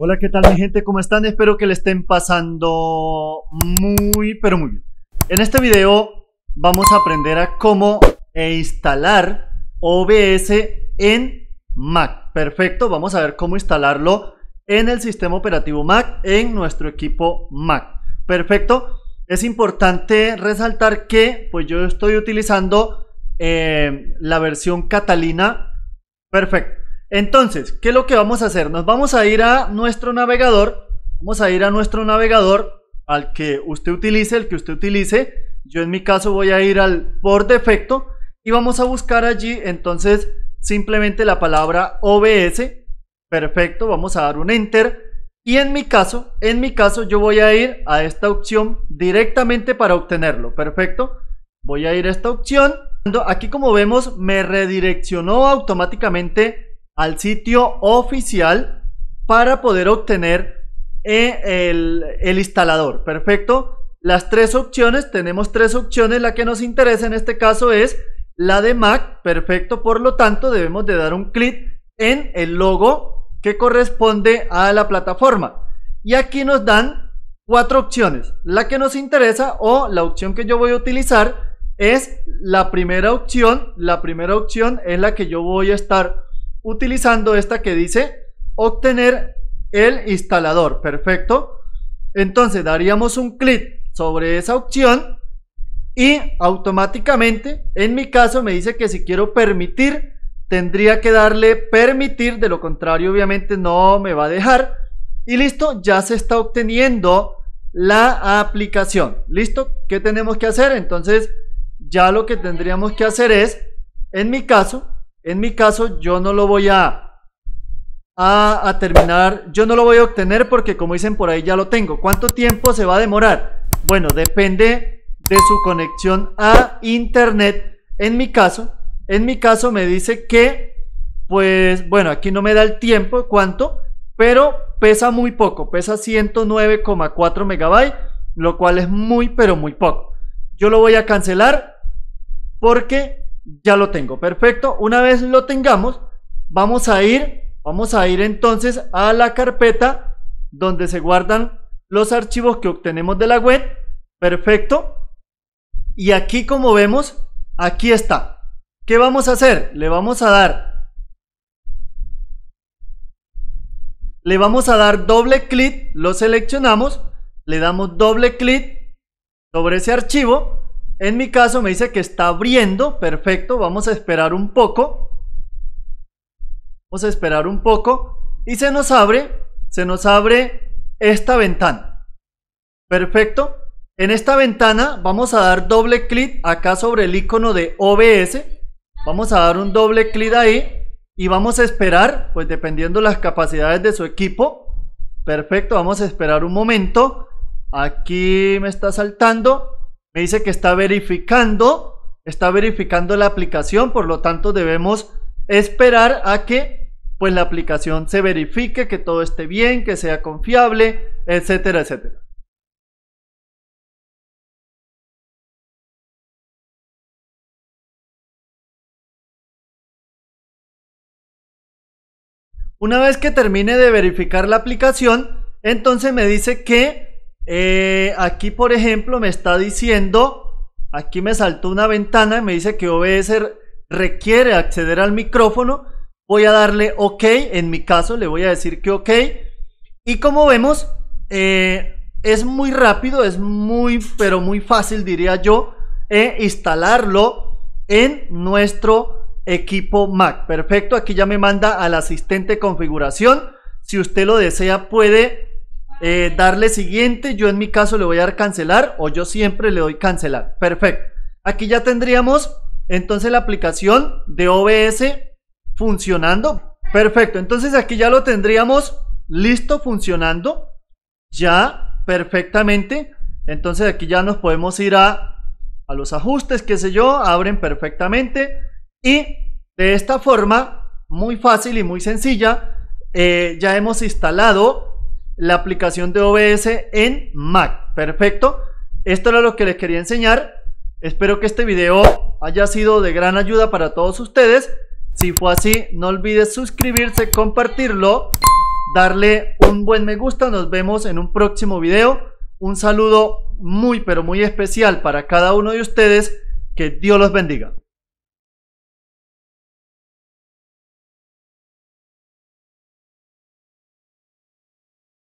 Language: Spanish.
Hola, ¿qué tal mi gente? ¿Cómo están? Espero que le estén pasando muy, pero muy bien. En este video vamos a aprender a cómo instalar OBS en Mac. Perfecto, vamos a ver cómo instalarlo en el sistema operativo Mac, en nuestro equipo Mac. Perfecto, es importante resaltar que pues yo estoy utilizando la versión Catalina. Perfecto. Entonces, ¿qué es lo que vamos a hacer? Nos vamos a ir a nuestro navegador. Vamos a ir a nuestro navegador al que usted utilice, el que usted utilice. Yo en mi caso voy a ir al por defecto y vamos a buscar allí entonces simplemente la palabra OBS. Perfecto, vamos a dar un enter. Y en mi caso yo voy a ir a esta opción directamente para obtenerlo. Perfecto, voy a ir a esta opción. Aquí, como vemos, me redireccionó automáticamente al sitio oficial para poder obtener el instalador. Perfecto, las tres opciones, tenemos tres opciones. La que nos interesa en este caso es la de Mac. Perfecto, por lo tanto debemos de dar un clic en el logo que corresponde a la plataforma y aquí nos dan cuatro opciones. La que nos interesa, o la opción que yo voy a utilizar, es la primera opción. La primera opción es la que yo voy a estar utilizando, esta que dice obtener el instalador. Perfecto, entonces daríamos un clic sobre esa opción y automáticamente, en mi caso, me dice que si quiero permitir, tendría que darle permitir, de lo contrario obviamente no me va a dejar. Y listo, ya se está obteniendo la aplicación. Listo, ¿qué tenemos que hacer? Entonces ya lo que tendríamos que hacer es, en mi caso yo no lo voy a terminar, yo no lo voy a obtener porque, como dicen por ahí, ya lo tengo. ¿Cuánto tiempo se va a demorar? Bueno, depende de su conexión a internet. En mi caso me dice que, pues bueno, aquí no me da el tiempo, cuánto, pero pesa muy poco, pesa 109,4 megabytes, lo cual es muy, pero muy poco. Yo lo voy a cancelar porque ya lo tengo. Perfecto, una vez lo tengamos, vamos a ir entonces a la carpeta donde se guardan los archivos que obtenemos de la web. Perfecto, y aquí, como vemos, aquí está. ¿Qué vamos a hacer? Le vamos a dar doble clic, lo seleccionamos, le damos doble clic sobre ese archivo. En mi caso me dice que está abriendo. Perfecto, vamos a esperar un poco. Y se nos abre esta ventana. Perfecto, en esta ventana vamos a dar doble clic acá sobre el icono de OBS. Vamos a dar un doble clic ahí y vamos a esperar, pues dependiendo las capacidades de su equipo. Perfecto, vamos a esperar un momento. Aquí me está saltando, me dice que está verificando la aplicación, por lo tanto debemos esperar a que pues la aplicación se verifique, que todo esté bien, que sea confiable, etcétera, etcétera. Una vez que termine de verificar la aplicación, entonces me dice que aquí, por ejemplo, me está diciendo, aquí me saltó una ventana, me dice que OBS requiere acceder al micrófono. Voy a darle OK, en mi caso le voy a decir que OK. Y como vemos, es muy rápido, es muy, pero muy fácil, diría yo, instalarlo en nuestro equipo Mac. Perfecto, aquí ya me manda al asistente configuración. Si usted lo desea, puede darle siguiente. Yo en mi caso le voy a dar cancelar, o yo siempre le doy cancelar. Perfecto, aquí ya tendríamos entonces la aplicación de OBS funcionando. Perfecto, entonces aquí ya lo tendríamos listo, funcionando ya perfectamente. Entonces aquí ya nos podemos ir a los ajustes, qué sé yo, abren perfectamente. Y de esta forma, muy fácil y muy sencilla, ya hemos instalado la aplicación de OBS en Mac. Perfecto, esto era lo que les quería enseñar. Espero que este video haya sido de gran ayuda para todos ustedes. Si fue así, no olvides suscribirse, compartirlo, darle un buen me gusta. Nos vemos en un próximo video. Un saludo muy pero muy especial para cada uno de ustedes. Que Dios los bendiga.